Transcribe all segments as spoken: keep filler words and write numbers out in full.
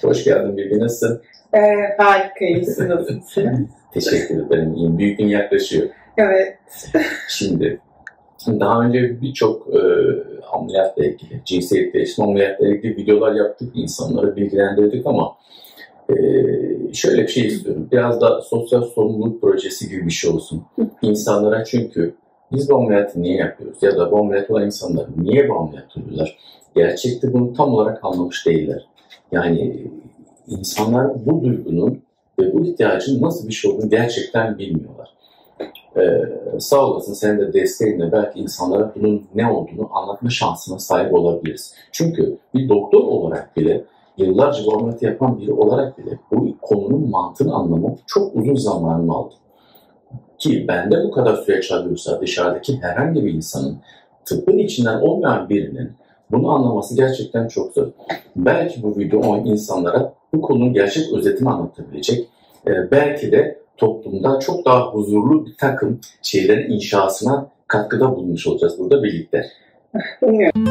Hoş geldin Bilgi, nasılsın? Ee, harika, iyisin, nasılsın? Teşekkür ederim, iyiyim. Büyük gün yaklaşıyor. Evet. Şimdi, daha önce birçok e, ameliyatla ilgili, cinsiyet değişimi ameliyatla ilgili videolar yaptık, insanları bilgilendirdik ama e, şöyle bir şey istiyorum. Biraz da sosyal sorumluluk projesi gibi bir şey olsun. İnsanlara, çünkü biz bu ameliyatı niye yapıyoruz ya da bu ameliyat olan insanlar niye bu ameliyat oluyorlar? Gerçekte bunu tam olarak anlamış değiller. Yani insanlar bu duygunun ve bu ihtiyacın nasıl bir şey olduğunu gerçekten bilmiyorlar. Ee, sağ olasın, senin de desteğinle belki insanlara bunun ne olduğunu anlatma şansına sahip olabiliriz. Çünkü bir doktor olarak bile, yıllarca bu ameliyatı yapan biri olarak bile bu konunun mantığını anlamak çok uzun zamanımı aldı. Ki bende bu kadar süreç alıyorsa dışarıdaki herhangi bir insanın, tıbbın içinden olmayan birinin bunu anlaması gerçekten çok zor. Belki bu video o insanlara bu konunun gerçek özetini anlatabilecek. Ee, belki de toplumda çok daha huzurlu bir takım şeylerin inşasına katkıda bulunmuş olacağız burada birlikte. Bilmiyorum.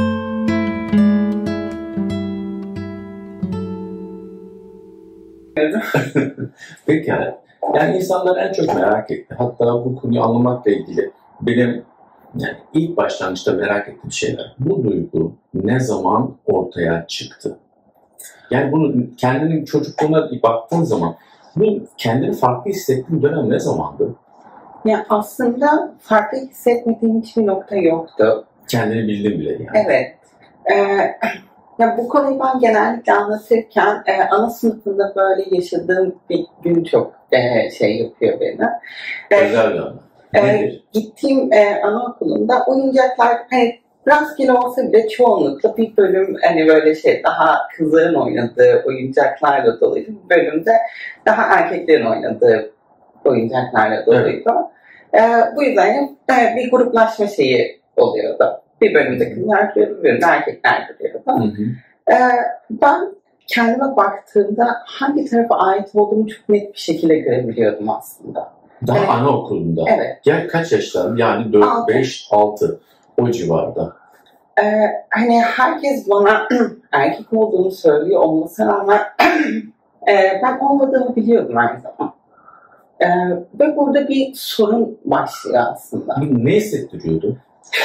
Peki yani, yani insanlar en çok merak etti. Hatta bu konuyu anlamakla ilgili benim yani ilk başlangıçta merak ettiğim şeyler. Bu duygu ne zaman ortaya çıktı? Yani bunu kendinin çocukluğuna baktığın zaman bu kendini farklı hissettiğin dönem ne zamandı? Ya aslında farklı hissetmediğim hiçbir nokta yoktu. Kendini bildin bile yani. Evet. Ee, ya bu konuyu ben genellikle anlatırken e, ana sınıfında böyle yaşadığım bir gün çok e, şey yapıyor beni. Özel bir anı. E, gittiğim e, anaokulunda oyuncaklar hani rastgele olsa bile çoğunlukla bir bölüm hani böyle şey daha kızların oynadığı oyuncaklarla doluydu. Bir bölümde daha erkeklerin oynadığı oyuncaklarla doluydu. Evet. E, bu yüzden e, bir gruplaşma şeyi oluyordu. Bir bölümde kızlar duruyordu, bir bölümde erkekler duruyordu. Hı hı. E, ben kendime baktığımda hangi tarafa ait olduğumu çok net bir şekilde görebiliyordum aslında. Daha evet. Anaokulunda. Evet. Gel kaç yaşlarında? Yani dört, beş, altı o civarda. Ee, hani herkes bana erkek olduğunu söylüyor olmasına rağmen e, ben olmadığımı biliyordum her zaman. E, ve burada bir sorun başlıyor aslında. Ne hissettiriyordu?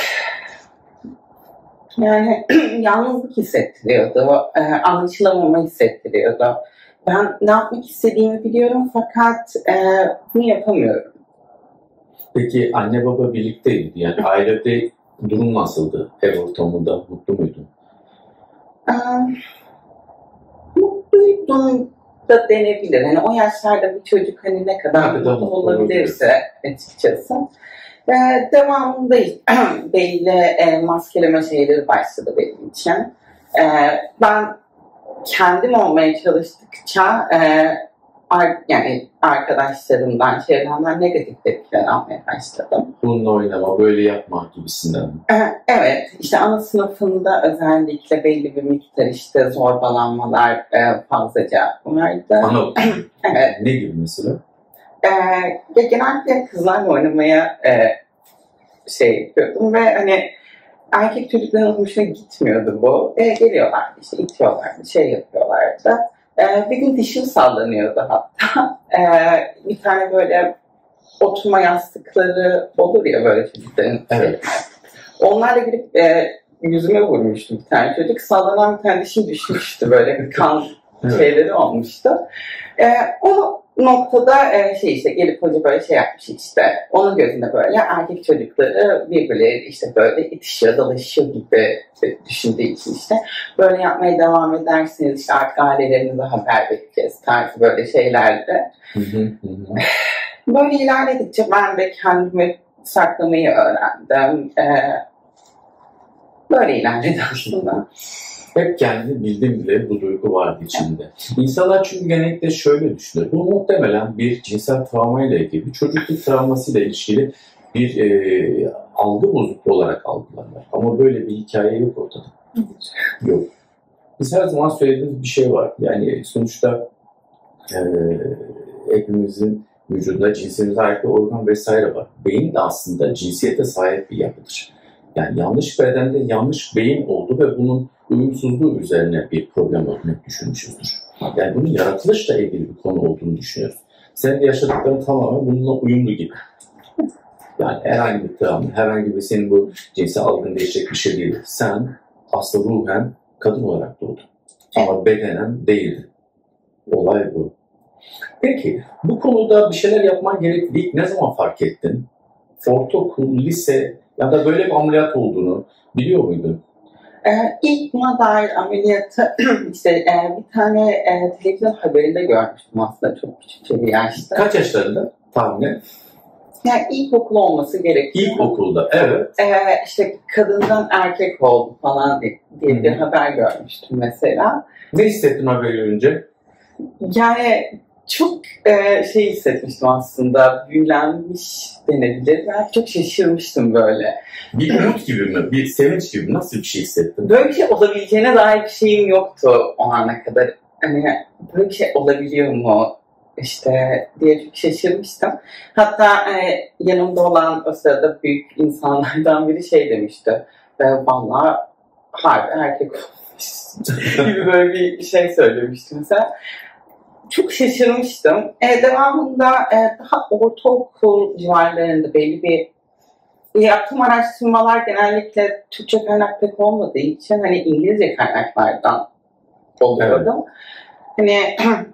Yani yalnızlık hissettiriyordu, e, anlaşılamama hissettiriyordu. Ben ne yapmak istediğimi biliyorum fakat e, bunu yapamıyorum. Peki anne baba birlikteydi, yani ailede durum nasıldı? Ev ortamında mutlu muydun? Ee, mutluydum da denebilir. Hani o yaşlarda bir çocuk hani ne kadar ne mutlu mutlu olabilirse açıkçası. Ee, devamında belli e, maskeleme şeyleri başladı benim için. Ee, ben kendim olmaya çalıştıkça e, Ar- yani arkadaşlarımdan, çevremden negatif tepkiler almaya başladım. Bununla oynama, böyle yapma gibisinden mi? Evet, işte ana sınıfında özellikle belli bir miktar işte zorbalanmalar e, fazlaca vardı. Ana evet. Ne gibi mesela? E, genellikle kızlarla oynamaya e, şey yapıyordum ve hani erkek çocukların hoşuna gitmiyordu bu. E, geliyorlar, işte itiyorlar, şey yapıyorlardı. Ee, bir gün dişim sallanıyordu hatta. Ee, bir tane böyle oturma yastıkları olur ya böyle çocukların. Evet. Onlarla girip e, yüzüme vurmuştu bir tane çocuk. Sallanan bir tane dişim düşmüştü, böyle bir kan evet. şeyleri olmuştu. Ee, o noktada e, şey işte gelip hoca böyle şey yapmış işte. Onun gözünde böyle erkek çocukları birbirleri işte böyle itişiyor, dalaşıyor gibi düşündüğü için işte. Böyle yapmaya devam ederseniz işte artık ailelerinize haber vereceğiz tarzı böyle şeylerdi. Böyle ilerledikçe ben de kendimi saklamayı öğrendim. Ee, böyle ilerledi aslında. Hep kendini bildim bile bu duygu vardı içinde. İnsanlar çünkü genellikle şöyle düşünür. Bu muhtemelen bir cinsel travmayla ilgili, bir çocukluk travmasıyla ilişkili bir e, algı bozukluğu olarak algılarlar. Ama böyle bir hikaye yok ortada. Yok. Biz her zaman söylediğimiz bir şey var. Yani sonuçta e, hepimizin vücudunda cinsiyetimize ait bir organ vesaire var. Beyin de aslında cinsiyete sahip bir yapıdır. Yani yanlış bedende yanlış beyin oldu ve bunun uyumsuzluğu üzerine bir problem olduğunu düşünmüşüzdür. Yani bunun yaratılışla ilgili bir konu olduğunu düşünüyoruz. Senin yaşadıkların tamamen bununla uyumlu gibi. Yani herhangi bir travma, herhangi bir senin bu cinsel algını değişecek bir şey değil. Sen aslında ruhen kadın olarak doğdun. Ama bedenen değildin. Olay bu. Peki bu konuda bir şeyler yapman gerektiği ilk ne zaman fark ettin? Ortaokul, lise ya da böyle bir ameliyat olduğunu biliyor muydun? Ee, ilk buna dair ameliyatı işte e, bir tane e, televizyon haberinde görmüştüm aslında çok küçük bir yaşta. Kaç yaşlarında tahminen? Yani ilkokul olması gerekiyor. İlkokulda, evet. Ee, işte kadından erkek oldu falan diye bir Hı-hı. haber görmüştüm mesela. Ne hissettin haberi görünce? Yani çok e, şey hissetmiştim aslında, büyülenmiş denebilir. Ben çok şaşırmıştım böyle. Bir umut gibi mi? Bir sevinç gibi mi? Nasıl bir şey hissettin? Böyle bir şey olabileceğine dair bir şeyim yoktu o ana kadar. Hani böyle bir şey olabiliyor mu işte diye çok şaşırmıştım. Hatta e, yanımda olan o sırada büyük insanlardan biri şey demişti. E, Vallahi harbi erkek olmuş gibi böyle bir şey söylemişti mesela. Çok şaşırmıştım. E, devamında e, daha ortaokul civarlarında belli bir yaptığım araştırmalar genellikle Türkçe kaynak pek olmadığı için hani İngilizce kaynaklardan oluyordu. Evet. Hani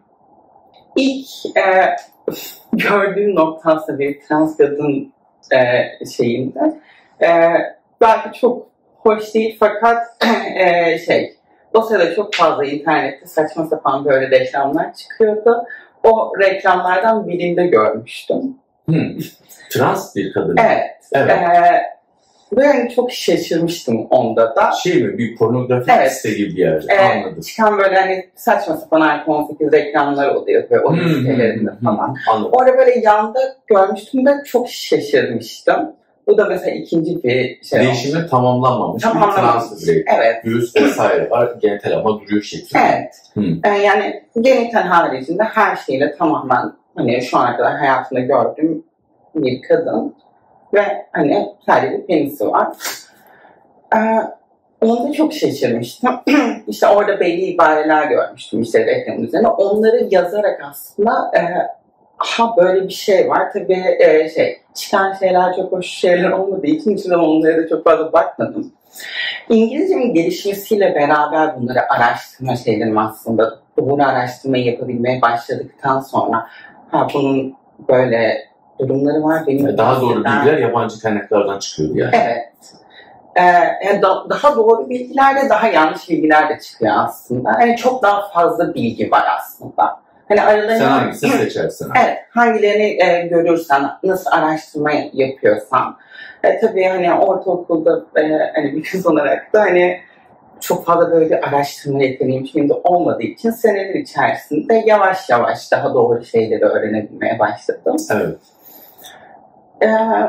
ilk e, gördüğüm nokta aslında bir trans kadın e, şeyinde. E, belki çok hoş değil fakat e, şey o sırada çok fazla internette saçma sapan böyle reklamlar çıkıyordu. O reklamlardan birinde görmüştüm. Hmm. Trans bir kadın. Evet. Evet. Ee, ben çok şaşırmıştım onda da. Şey mi? Bir pornografik evet. site gibi bir yerde. Ee, Anladım. Çıkan böyle hani saçma sapan iPhone on sekiz reklamlar oluyor böyle o sitelerinde hmm. falan. Anladım. Orada böyle yanda görmüştüm ve çok şaşırmıştım. Bu da mesela ikinci bir şey. Değişimi tamamlanmamış. Tamamlanmamış. Bir trans birey. Evet. Göğüs vesaire var. Genital ama duruyor şeklinde. Evet. Hmm. Ee, yani genital haricinde her şeyle tamamen hani şu ana kadar hayatımda gördüğüm bir kadın. Ve hani sadece bir penisi var. Ee, onu da çok şaşırmıştım. İşte orada belli ibareler görmüştüm işte reklamın üzerine. Onları yazarak aslında e, ha böyle bir şey var. Tabii e, şey çıkan şeyler çok hoş şeyler olmadığı için içinden onlara da çok fazla bakmadım. İngilizcemin gelişmesiyle beraber bunları araştırma şeylerim aslında doğru araştırmayı yapabilmeye başladıktan sonra ha bunun böyle durumları var. Benim daha doğru bilgiler yabancı kaynaklardan çıkıyor yani. Evet. Ee, yani da, daha doğru bilgiler de daha yanlış bilgiler de çıkıyor aslında. Yani çok daha fazla bilgi var aslında. Hani aralarında, sen hangisini seçersin? Evet. Hangilerini e, görürsen, nasıl araştırma yapıyorsan. E, tabii hani ortaokulda e, hani bir kız olarak da hani çok fazla böyle bir araştırma yeteneğim şimdi olmadığı için seneler içerisinde yavaş yavaş daha doğru şeyleri öğrenebilmeye başladım. Evet. Ee,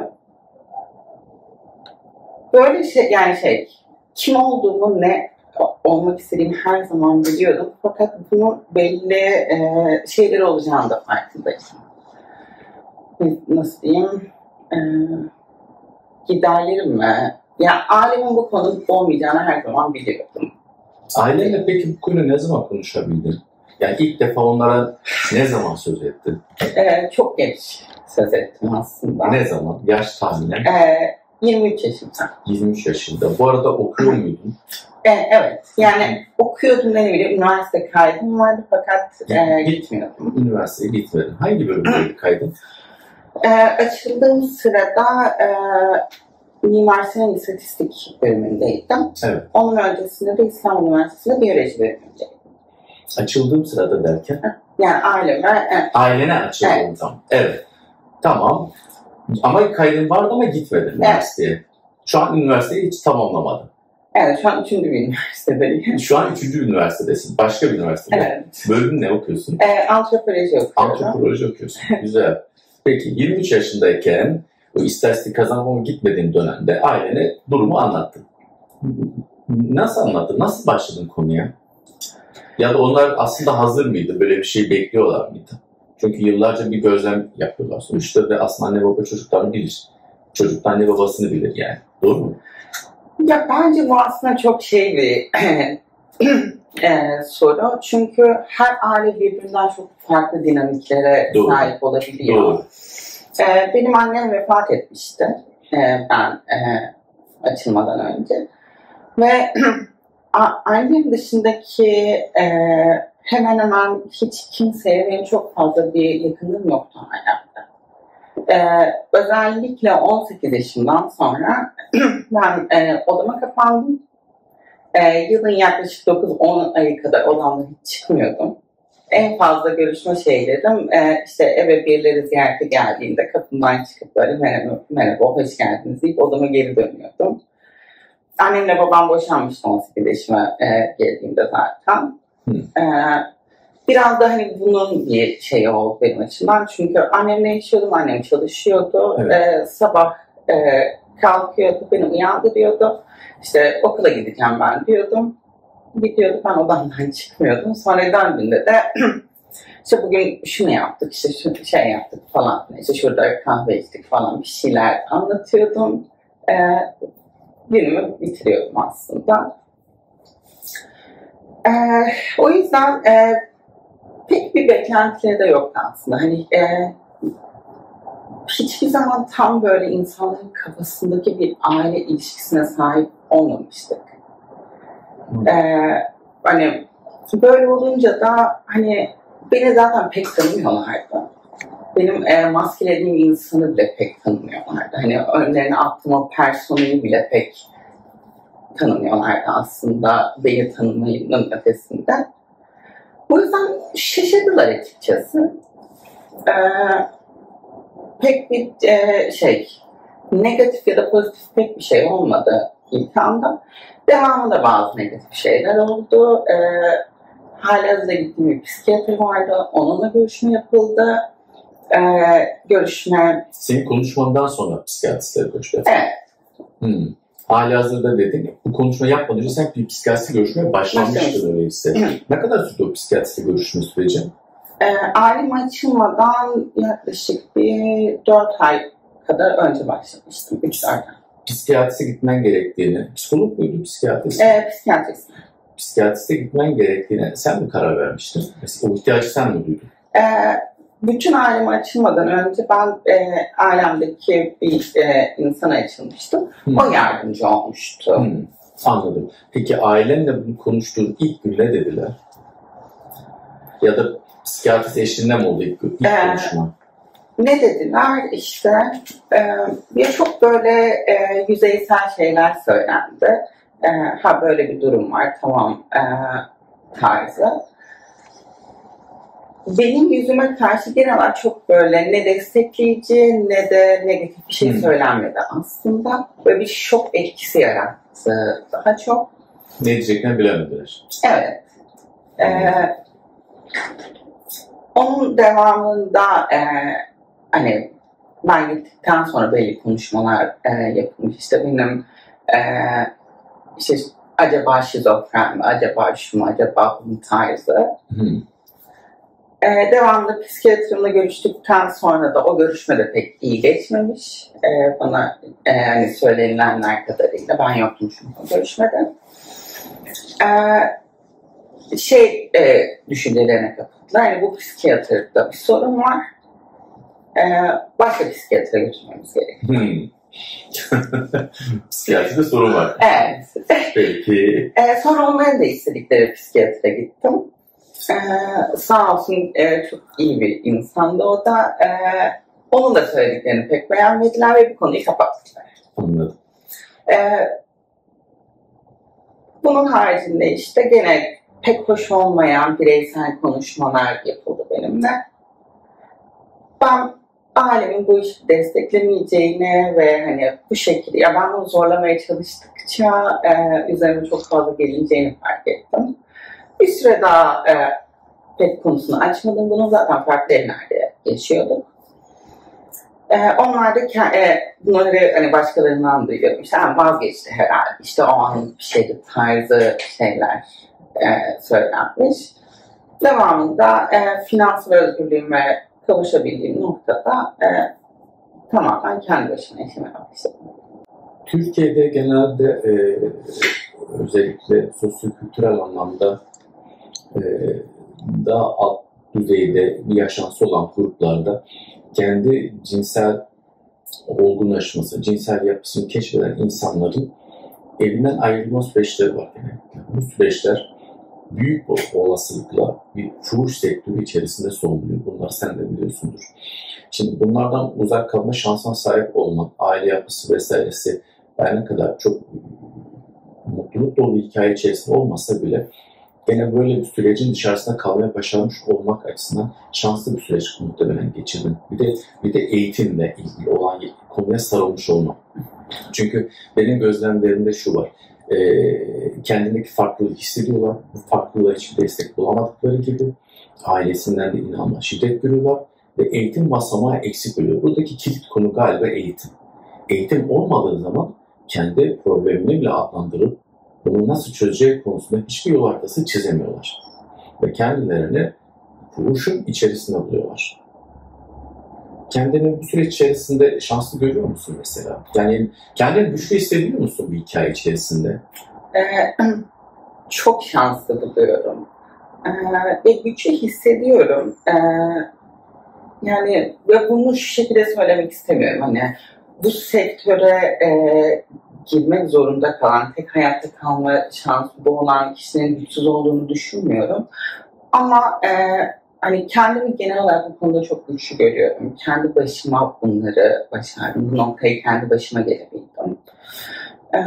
böyle şey yani şey kim olduğumu ne olmak istediğimi her zaman biliyordum fakat bunun belli e, şeyler olacağını da farkındayım. Nasıl diyeyim e, giderlerim mi? Yani ailemin bu konuda olmayacağını her zaman biliyordum. Ailenle peki bu konu ne zaman konuşabildin? Yani ilk defa onlara ne zaman söz ettin? Ee, çok geç söz ettim aslında. Ne zaman? Yaş tahminen? Ee, yirmi üç yaşında. yirmi üç yaşında. Bu arada okuyor muydun? Ee, evet. Yani okuyordum denebilir. Üniversite kaydım vardı fakat e, gitmiyordum. Üniversiteye gitmedin. Hangi bölümde kaydın? Ee, açıldığım sırada e, Mimar Sinan İstatistik bölümündeydim. Evet. Onun öncesinde de İstanbul Üniversitesi'nde biyoloji bölümündeydim. Açıldığım sırada derken? Yani aileme... E, Ailene açıldığım evet. Zaman. Evet. Tamam. Ama kaydın vardı ama gitmedin evet. Üniversiteye. Şu an üniversiteyi hiç tamamlamadın. Evet, şu an üçüncü bir üniversitedeyim. Şu an üçüncü üniversitedesin. Başka bir üniversitede. Evet. Bölüm ne okuyorsun? E, antropoloji okuyorum. Antropoloji okuyorsun. Güzel. Peki yirmi üç yaşındayken o istatistik kazanmama gitmediğin dönemde ailene durumu anlattın. Nasıl anlattın? Nasıl başladın konuya? Ya da onlar aslında hazır mıydı? Böyle bir şey bekliyorlar mıydı? Çünkü yıllarca bir gözlem yapıyorlar. Sonuçta ve aslında anne baba çocuklarını bilir. Çocuk da anne babasını bilir yani. Doğru mu? Ya bence bu aslında çok şey bir e, soru. Çünkü her aile birbirinden çok farklı dinamiklere Doğru. sahip olabiliyor. Doğru. E, benim annem vefat etmişti e, ben e, açılmadan önce. Ve annem dışındaki e, hemen hemen hiç kimseye benim çok fazla bir yakınlığım yoktu hayatta. Ee, özellikle on sekiz yaşından sonra ben e, odama kapandım. E, yılın yaklaşık dokuz on ayı kadar odamdan hiç çıkmıyordum. En fazla görüşme şeylerim e, işte eve birileri ziyarete geldiğinde kapımdan çıkıp böyle merhaba, merhaba hoş geldiniz deyip odama geri dönüyordum. Annemle babam boşanmıştı on sekiz yaşıma e, geldiğimde zaten. E, biraz da hani bunun bir şeyi oldu benim açımdan. Çünkü annemle yaşıyordum, annem çalışıyordu. Evet. E, sabah e, kalkıyordu, beni uyandırıyordu. İşte okula gideceğim ben diyordum. Gidiyordu, ben odamdan çıkmıyordum. Sonra döndüğünde de işte bugün şunu yaptık, işte şu şey yaptık falan. İşte şurada kahve içtik falan bir şeyler anlatıyordum. E, günümü bitiriyordum aslında. E, o yüzden e, pek bir beklentileri de yoktu aslında. Hani e, hiçbir zaman tam böyle insanların kafasındaki bir aile ilişkisine sahip olmamıştık. Hmm. E, hani böyle olunca da hani beni zaten pek tanımıyorlardı. Benim e, maskelediğim insanı bile pek tanımıyorlardı. Hani önlerine attığım o personayı bile pek tanımıyorlardı aslında beni tanımayının ötesinde. O yüzden şaşırdılar açıkçası. Ee, pek bir e, şey, negatif ya da pozitif pek bir şey olmadı ilk anda. Devamında bazı negatif şeyler oldu. Ee, halihazırda gittiğim bir psikiyatri vardı. Onunla görüşme yapıldı. Ee, görüşme... Senin konuşmandan sonra psikiyatristle görüşme yapıldı. Evet. Hmm. Halihazırda dedin, bu konuşma yapmadan önce sen bir psikiyatristle görüşmeye başlamıştın öyleyse. Ne kadar sürdü o psikiyatristle görüşme süreci? E, ailem açılmadan yaklaşık bir dört ay kadar önce başlamıştım. üç dört ay. Psikiyatriste gitmen gerektiğini, psikolog muydu psikiyatrist? E, psikiyatrist. Psikiyatriste gitmen gerektiğine sen mi karar vermiştin? Mesela o ihtiyacı sen mi duydun? E, bütün ailem açılmadan önce ben e, ailemdeki bir e, insana açılmıştım. Hmm. O yardımcı olmuştu. Hmm. Anladım. Peki ailenle bunu konuştuğun ilk gün ne dediler? Ya da psikiyatrist eşliğinde mi oldu ilk, ilk ee, konuşma? Ne dediler? İşte e, bir çok böyle e, yüzeysel şeyler söylendi. E, ha böyle bir durum var, tamam e, tarzı. Benim yüzüme karşı genel olarak çok böyle ne destekleyici ne de negatif bir şey hmm. söylenmedi aslında. Böyle bir şok etkisi yarattı daha çok. Ne diyeceklerini bilemediler. Evet. Ee, onun devamında e, hani ben gittikten sonra belli konuşmalar e, yapılmış. İşte benim e, işte acaba şizofren mi, acaba şu mu, acaba bunun tarzı. Hmm. Ee, devamlı psikiyatrimle görüştükten sonra da o görüşme de pek iyi geçmemiş. Ee, bana e, hani söylenilenler kadarıyla ben yoktum çünkü o görüşmede. Ee, şey e, düşüncelerine kapıldılar. Yani bu psikiyatrda bir sorun var. Ee, başka psikiyatra götürmemiz gerekiyor. Hmm. Psikiyatride sorun var. Evet. Peki. Ee, sonra onların da istedikleri psikiyatra gittim. Ee, sağ olsun e, çok iyi bir insandı o da. E, onun da söylediklerini pek beğenmediler ve bu konuyu kapattılar. Anladım. E, bunun haricinde işte gene pek hoş olmayan bireysel konuşmalar yapıldı benimle. Ben ailemin bu işi desteklemeyeceğini ve hani bu şekilde, ya ben bunu zorlamaya çalıştıkça e, üzerime çok fazla gelineceğini fark ettim. Bir süre daha e, pek konusunu açmadım. Bunu zaten farklı evlerde yaşıyorduk. E, onlar da e, bunları hani başkalarından duyuyorum. İşte yani vazgeçti herhalde. İşte o an bir şeydi tarzı şeyler e, söylenmiş. Devamında e, finansal özgürlüğüme kavuşabildiğim noktada e, tamamen kendi başıma yaşamaya başladım. Türkiye'de genelde e, özellikle sosyokültürel anlamda e, daha alt düzeyde bir yaşantısı olan gruplarda kendi cinsel olgunlaşması, cinsel yapısını keşfeden insanların evinden ayrılma süreçleri var. Yani bu süreçler büyük bir olasılıkla bir fuhuş sektörü içerisinde son buluyor. Bunları sen de biliyorsundur. Şimdi bunlardan uzak kalma şansına sahip olmak, aile yapısı vesairesi her ne kadar çok mutluluk dolu bir hikaye içerisinde olmasa bile gene böyle bir sürecin dışarısında kalmaya başarmış olmak açısından şanslı bir süreç muhtemelen geçirdim. Bir de bir de eğitimle ilgili olan konuya sarılmış olmak. Çünkü benim gözlemlerimde şu var. E, kendindeki farklılığı hissediyorlar. Bu farklılığa hiçbir destek bulamadıkları gibi ailesinden de inanma şiddet görüyorlar ve eğitim basamağı eksik oluyor. Buradaki kilit konu galiba eğitim. Eğitim olmadığı zaman kendi problemini bile adlandırıp bunu nasıl çözeceği konusunda hiçbir yol haritası çizemiyorlar. Ve kendilerini fuhuşun içerisinde buluyorlar. Kendini bu süreç içerisinde şanslı görüyor musun mesela? Yani kendini güçlü hissediyor musun bu hikaye içerisinde? Ee, çok şanslı buluyorum. Ee, ve güçlü hissediyorum. Ee, yani ve bunu şu şekilde söylemek istemiyorum. Hani bu sektöre e, girmek zorunda kalan, tek hayatta kalma şansı bu olan kişinin güçsüz olduğunu düşünmüyorum. Ama e, hani kendimi genel olarak bu konuda çok güçlü görüyorum. Kendi başıma bunları başardım. Bu noktayı kendi başıma gelebildim. Ee,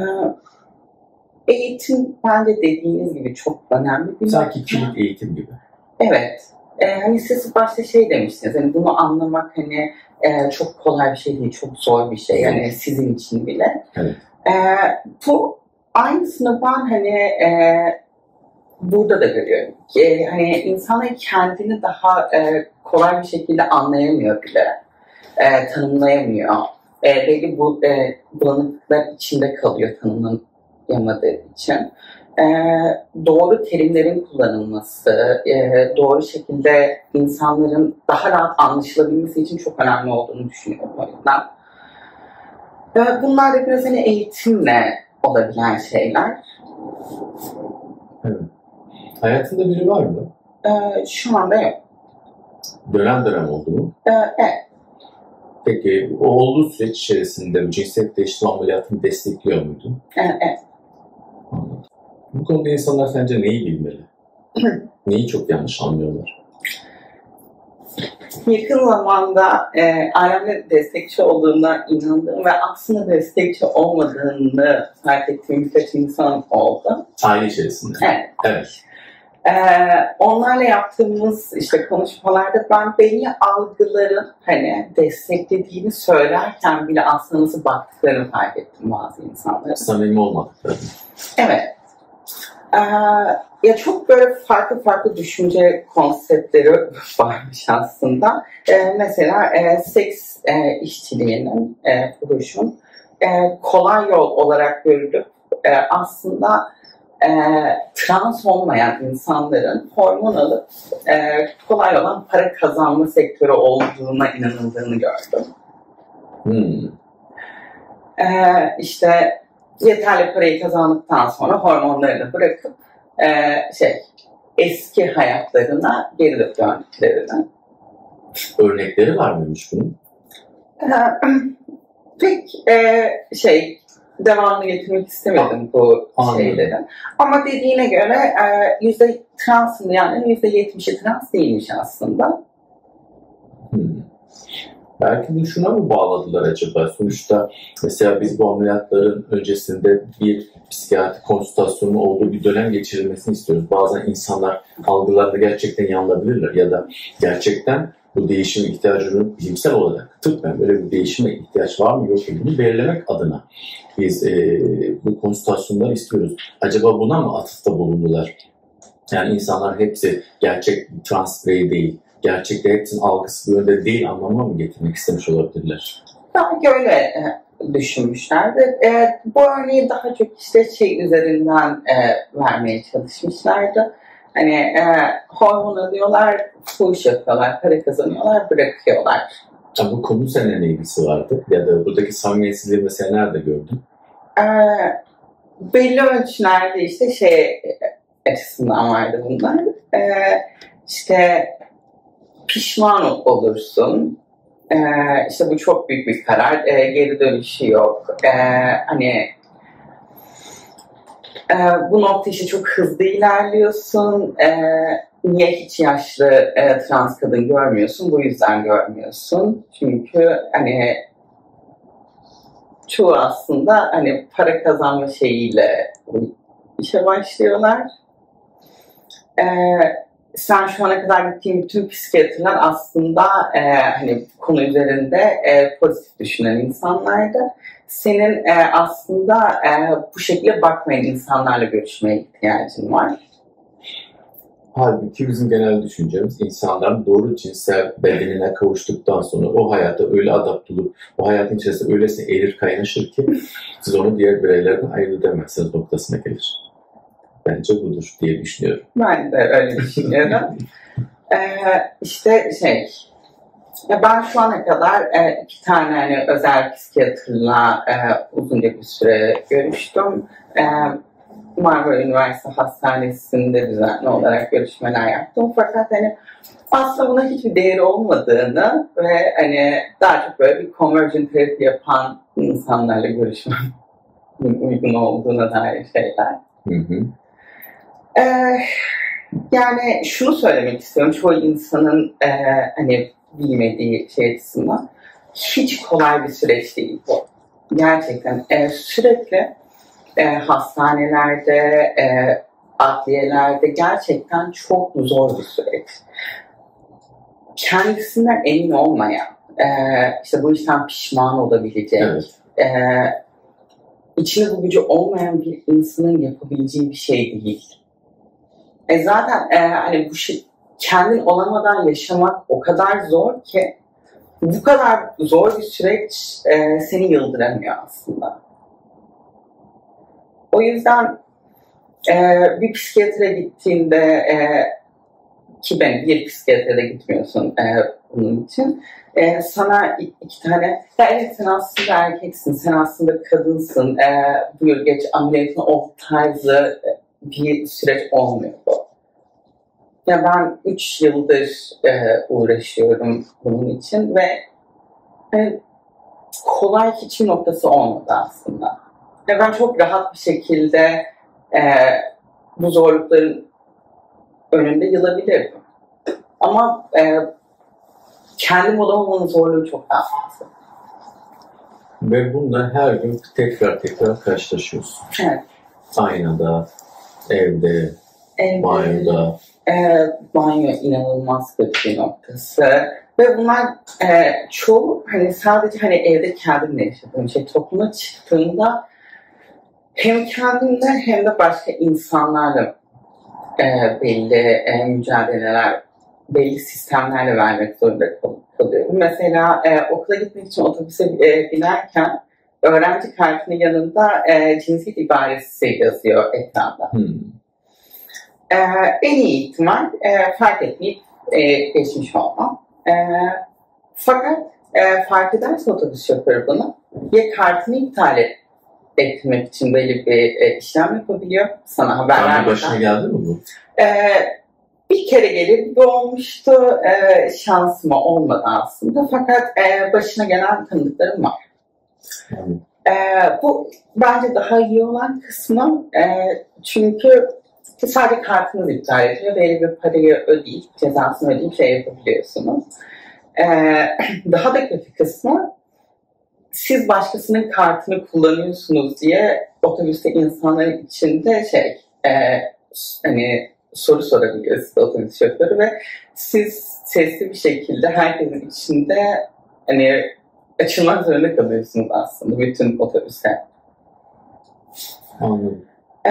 eğitim bence dediğiniz gibi çok önemli bir sanki kilit eğitim gibi. Evet. Ee, hani siz başta şey demiştiniz. Hani bunu anlamak hani e, çok kolay bir şey değil, çok zor bir şey. Yani sizin için bile. Evet. Ee, bu aynısını ben hani e, burada da görüyorum. Ki, hani insanlar kendini daha e, kolay bir şekilde anlayamıyor bile. E, tanımlayamıyor. E, belki bu e, bulanıklıklar içinde kalıyor tanımlayamadığı için. E, doğru terimlerin kullanılması, e, doğru şekilde insanların daha rahat anlaşılabilmesi için çok önemli olduğunu düşünüyorum o yüzden. E, bunlar da biraz hani eğitimle olabilen şeyler. Evet. Hayatında biri var mı? E, şu anda yok. Dönem dönem oldu mu? E, evet. Peki o olduğu süreç içerisinde cinsiyet değiştirme ameliyatını destekliyor muydun? E, evet. Anladım. Bu konuda insanlar sence neyi bilmeli? Neyi çok yanlış anlıyorlar? Yakın zamanda e, ailemle destekçi olduğuna inandığım ve aslında destekçi olmadığını fark ettiğim birkaç insan oldu. Aile içerisinde. Evet. Evet. Ee, onlarla yaptığımız işte konuşmalarda ben belli algıların hani desteklediğini söylerken bile aslında nasıl baktıklarını fark ettim bazı insanların. Samimi olmadıkları. Evet. Ee, ya çok böyle farklı farklı düşünce konseptleri varmış aslında. Ee, mesela e, seks e, işçiliğinin, e, fuhuşun e, kolay yol olarak görülüp e, aslında E, trans olmayan insanların hormon alıp e, kolay olan para kazanma sektörü olduğuna inanıldığını gördüm. Hmm. E, işte yeterli parayı kazandıktan sonra hormonlarını bırakıp e, şey eski hayatlarına geri döndüklerini. Örnekleri var mıymış bunun? E, pek e, şey devamını getirmek istemedim bu Anladım. şeylerin. Ama dediğine göre e, yüzde transın yani yüzde yetmişi trans değilmiş aslında. Hmm. Belki bunu şuna mı bağladılar acaba? Sonuçta mesela biz bu ameliyatların öncesinde bir psikiyatri konsültasyonu olduğu bir dönem geçirilmesini istiyoruz. Bazen insanlar algılarında gerçekten yanılabilirler ya da gerçekten bu değişime ihtiyacının bilimsel olarak tıbben böyle bir değişime ihtiyaç var mı yok mu bunu belirlemek adına biz e, bu konsültasyonları istiyoruz. Acaba buna mı atıfta bulundular? Yani insanlar hepsi gerçek trans birey değil. Gerçekte hepsinin algısı böyle değil anlamına mı getirmek istemiş olabilirler? Belki öyle e, düşünmüşlerdi. E, bu örneği daha çok işte şey üzerinden e, vermeye çalışmışlardı. Hani e, hormon alıyorlar, fuhuş yapıyorlar, para kazanıyorlar, bırakıyorlar. Ya bu konu seninle ne ilgisi vardı? Ya da buradaki samimiyetsizliği mesela nerede gördün? E, belli ölçülerde işte şey açısından vardı bunlar. Ee, işte pişman olursun. Ee, işte bu çok büyük bir karar. Ee, geri dönüşü yok. Ee, hani e, bu nokta işte çok hızlı ilerliyorsun. Ee, niye hiç yaşlı e, trans kadın görmüyorsun? Bu yüzden görmüyorsun. Çünkü hani çoğu aslında hani para kazanma şeyiyle işe başlıyorlar. Ee, sen şu ana kadar gittiğin bütün psikiyatrlar aslında e, hani konu üzerinde e, pozitif düşünen insanlardı. Senin e, aslında e, bu şekilde bakmayan insanlarla görüşmeye ihtiyacın var. Halbuki bizim genel düşüncemiz insanların doğru cinsel bedenine kavuştuktan sonra o hayata öyle adapte olup o hayatın içerisinde öylesine erir kaynaşır ki siz onu diğer bireylerden ayırt edemezsiniz noktasına gelir. Bence budur diye düşünüyorum. Ben de öyle düşünüyorum. ee, işte şey, ben şu ana kadar e, iki tane hani özel psikiyatrla e, uzunca bir süre görüştüm. E, Marmara Üniversitesi Hastanesi'nde düzenli olarak görüşmeler yaptım. Fakat hani aslında buna hiçbir değeri olmadığını ve hani daha çok böyle bir convergent terapi yapan insanlarla görüşmem uygun olduğuna dair şeyler. Hı hı. Ee, yani şunu söylemek istiyorum. Çoğu insanın e, hani bilmediği şey açısından hiç kolay bir süreç değil bu. Gerçekten e, sürekli e, hastanelerde, e, adliyelerde gerçekten çok zor bir süreç. Kendisinden emin olmayan, e, işte bu işten pişman olabilecek, evet. e, içinde bu gücü olmayan bir insanın yapabileceği bir şey değil. E zaten e, hani bu şey, kendin olamadan yaşamak o kadar zor ki bu kadar zor bir süreç e, seni yıldıramıyor aslında. O yüzden e, bir psikiyatre gittiğinde e, ki ben bir psikiyatre de gitmiyorsun e, bunun için e, sana iki tane ya evet sen aslında erkeksin, sen aslında kadınsın, e, buyur geç ameliyatına o tarzı bir süreç olmuyor bu. Ya ben üç yıldır e, uğraşıyorum bunun için ve e, kolay hiçbir noktası olmadı aslında. Ya ben çok rahat bir şekilde e, bu zorlukların önünde yılabilirdim. Ama e, kendim olamamanın zorluğu çok daha fazla. Ve bununla her gün tekrar tekrar karşılaşıyorsun. Evet. Aynada, evde, evde. banyoda. E, banyo inanılmaz kötü bir noktası. Ve bunlar e, çoğu hani sadece hani evde kendimle yaşadığım şey. Topluma çıktığımda hem kendimle hem de başka insanlarla e, belli e, mücadeleler, belli sistemlerle vermek zorunda kalıyorum. Mesela e, okula gitmek için otobüse e, binerken öğrenci kartının yanında e, cinsiyet ibaresi yazıyor ekranda. Hmm. E, en iyi ihtimal e, fark etmeyip e, geçmiş olmam. E, fakat e, fark ederse otobüs şoförü bunu ya kartını iptal et, etmek için belli bir e, işlem yapabiliyor. Sana haber vermeden. Başına geldi mi bu? E, bir kere gelip bu olmuştu. E, şansıma olmadı aslında. Fakat e, başına gelen tanıdıklarım var. Hmm. E, bu bence daha iyi olan kısmı. E, çünkü sadece kartınız iptal ediyor. Belli bir parayı ödeyip, cezasını ödeyip şey yapabiliyorsunuz. Ee, daha da kötü kısmı siz başkasının kartını kullanıyorsunuz diye otobüste insanların içinde şey e, hani soru sorabiliyor size otobüs şoförü ve siz sesli bir şekilde herkesin içinde hani açılmak zorunda kalıyorsunuz aslında bütün otobüste. Anladım. Ee,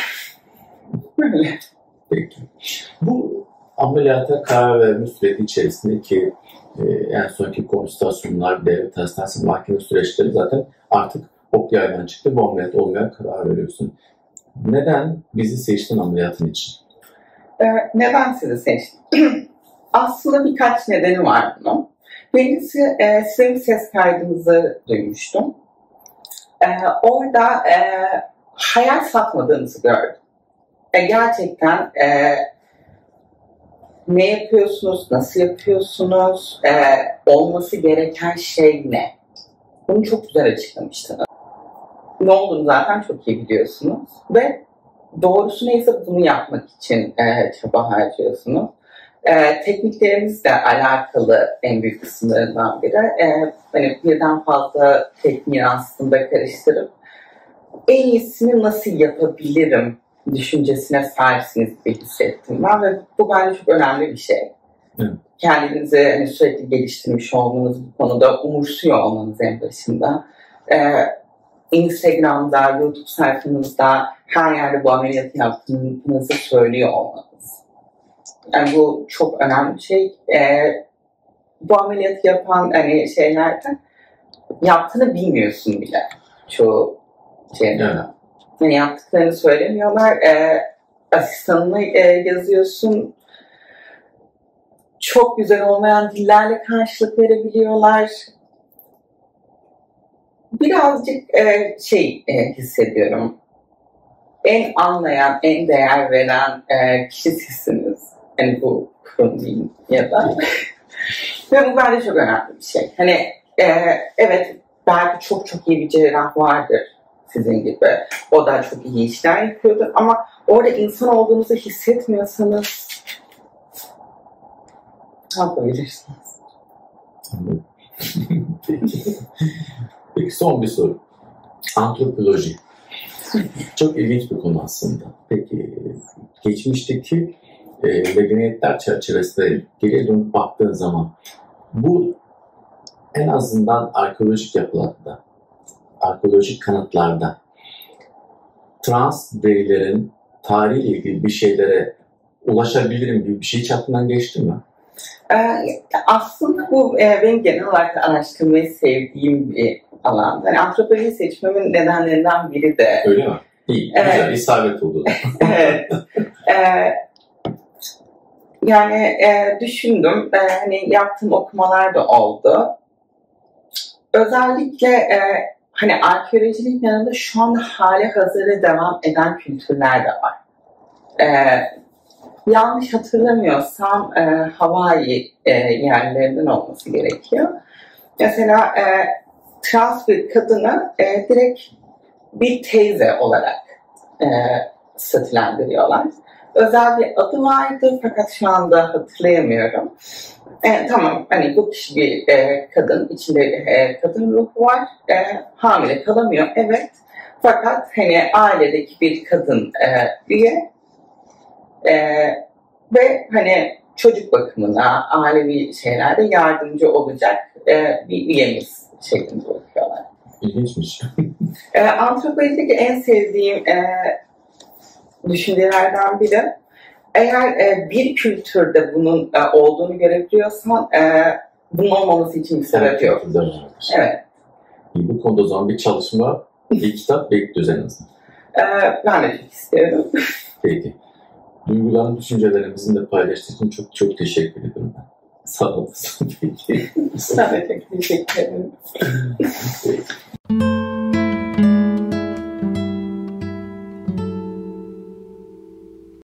böyle. Peki. Bu ameliyata karar verme süreci içerisinde ki e, en sonki konsultasyonlar, devlet hastanesi, mahkeme süreçleri zaten artık ok yaydan çıktı. Bu ameliyat olmaya karar veriyorsun. Neden bizi seçtin ameliyatın için? Ee, neden sizi seçtim? Aslında birkaç nedeni var bunun. Birincisi e, sizin ses kaydınızı duymuştum. E, orada e, hayal satmadığınızı gördüm. e, gerçekten e, ne yapıyorsunuz, nasıl yapıyorsunuz, e, olması gereken şey ne? Bunu çok güzel açıklamıştı. Ne olduğunu zaten çok iyi biliyorsunuz ve doğrusu neyse bunu yapmak için e, çaba harcıyorsunuz. E, tekniklerimizle alakalı en büyük kısımlarından biri. E, hani birden fazla tekniği aslında karıştırıp en iyisini nasıl yapabilirim düşüncesine sahipsiniz gibi hissettim ben ve bu bence çok önemli bir şey. Hı. Kendinizi hani sürekli geliştirmiş olmanız, bu konuda umursuyor olmanız en başında. Ee, Instagram'da, YouTube sayfanızda her yerde bu ameliyatı yaptığınızı söylüyor olmanız. Yani bu çok önemli bir şey. Ee, bu ameliyatı yapan hani şeylerde yaptığını bilmiyorsun bile çoğu şeyde. Evet. Yani yaptıklarını söylemiyorlar. E, asistanına e, yazıyorsun. Çok güzel olmayan dillerle karşılık verebiliyorlar. Birazcık e, şey e, hissediyorum. En anlayan, en değer veren e, kişi sizsiniz. Yani bu kurum diyeyim ya da. Ve bu bence çok önemli bir şey. Hani e, evet belki çok çok iyi bir cerrah vardır sizin gibi. O da çok iyi işler yapıyordur ama orada insan olduğunuzu hissetmiyorsanız ne yapabilirsiniz? Peki. Peki son bir soru. Antropoloji. Çok ilginç bir konu aslında. Peki geçmişteki e, medeniyetler çerçevesinde geriye dönüp baktığın zaman bu en azından arkeolojik yapılarda, arkeolojik kanıtlarda trans bireylerin tarihiyle ilgili bir şeylere ulaşabilirim gibi bir şey hiç aklından geçti mi? Ee, aslında bu e, benim genel olarak araştırmayı sevdiğim bir alan. Yani antropoloji seçmemin nedenlerinden biri de. Öyle mi? İyi, evet. Güzel, isabet oldu. Evet. Ee, yani e, düşündüm, e, hani yaptığım okumalar da oldu. Özellikle e, hani arkeolojinin yanında şu anda hali hazırda devam eden kültürler de var. E, yanlış hatırlamıyorsam e, Hawaii e, yerlerinden olması gerekiyor. Mesela e, trans bir kadını e, direkt bir teyze olarak e, statülendiriyorlar. Özel bir adı vardı fakat şu anda hatırlayamıyorum. E, tamam, hani bu kişi bir e, kadın, içinde e, kadın ruhu var, e, hamile kalamıyor, evet. Fakat hani ailedeki bir kadın e, üye e, ve hani çocuk bakımına, ailevi şeylerde yardımcı olacak e, bir üyemiz şeklinde bakıyorlar. İlginçmiş. e, Antropolojideki en sevdiğim e, düşüncelerden biri, eğer e, bir kültürde bunun e, olduğunu görebiliyorsan e, bunun olmaması için bir sebep yok. Evet. Bu konuda o zaman bir çalışma, bir kitap bekliyoruz en azından. E, ben de çok istiyorum. Peki. Duygularını, düşüncelerimi bizimle paylaştığın için çok çok teşekkür ederim. Sağ olasın. Sana çok teşekkür ederim.